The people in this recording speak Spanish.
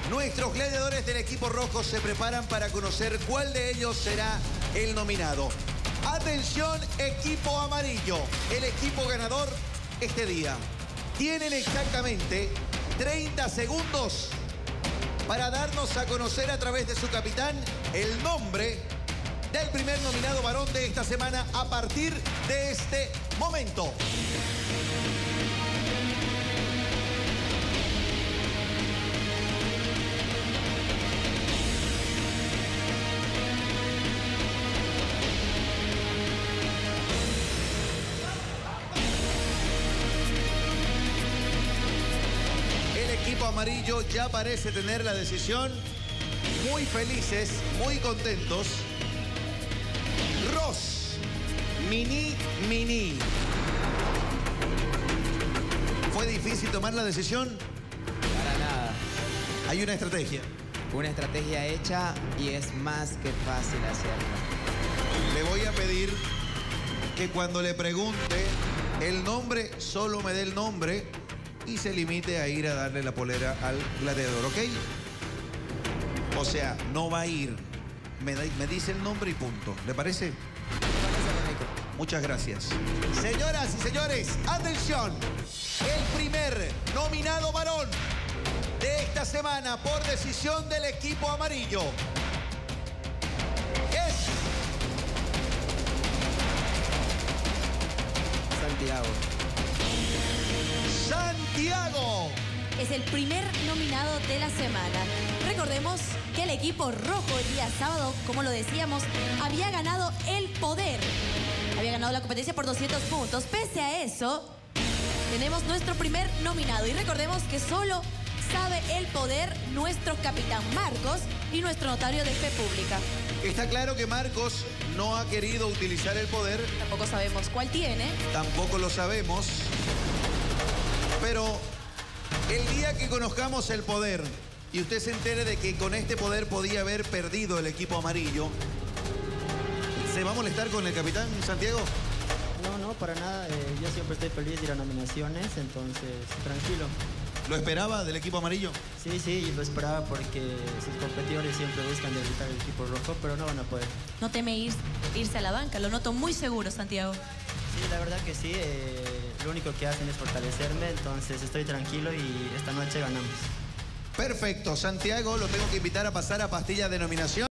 Nuestros gladiadores del equipo rojo se preparan para conocer cuál de ellos será el nominado. Atención, equipo amarillo, el equipo ganador este día. Tienen exactamente 30 segundos para darnos a conocer a través de su capitán el nombre del primer nominado varón de esta semana a partir de este momento. El equipo amarillo ya parece tener la decisión. Muy felices, muy contentos. Ross, Mini. ¿Fue difícil tomar la decisión? Para nada. Hay una estrategia. Una estrategia hecha y es más que fácil hacerla. Le voy a pedir que cuando le pregunte el nombre, solo me dé el nombre y se limite a ir a darle la polera al gladiador, ¿ok? O sea, no va a ir. Me dice el nombre y punto. ¿Le parece? Muchas gracias. Señoras y señores, atención. El primer nominado varón de esta semana por decisión del equipo amarillo es... Santiago. Es el primer nominado de la semana. Recordemos que el equipo rojo el día sábado, como lo decíamos, había ganado el poder. Había ganado la competencia por 200 puntos. Pese a eso, tenemos nuestro primer nominado. Y recordemos que solo sabe el poder nuestro capitán Marcos y nuestro notario de fe pública. Está claro que Marcos no ha querido utilizar el poder. Tampoco sabemos cuál tiene. Tampoco lo sabemos. Pero el día que conozcamos el poder y usted se entere de que con este poder podía haber perdido el equipo amarillo, ¿se va a molestar con el capitán Santiago? No, para nada. Yo siempre estoy feliz de ir a nominaciones, entonces tranquilo. ¿Lo esperaba del equipo amarillo? Sí, lo esperaba porque sus competidores siempre buscan debilitar el equipo rojo, pero no van a poder. No teme irse a la banca, lo noto muy seguro, Santiago. Sí, la verdad que sí. Lo único que hacen es fortalecerme, entonces estoy tranquilo y esta noche ganamos. Perfecto, Santiago, lo tengo que invitar a pasar a pastilla de nominación.